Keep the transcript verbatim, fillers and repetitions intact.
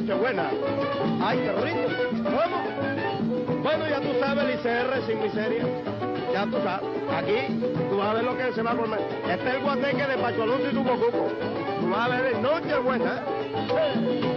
Nochebuena. ¡Ay, qué rico! ¿Cómo? Bueno, ya tú sabes, el I C R sin miseria. Ya tú sabes. Aquí, tú vas a ver lo que se va a comer. Este es el guateque de Pacho Alonso y tu Cuco. Tú vas a ver el Nochebuena, ¿eh?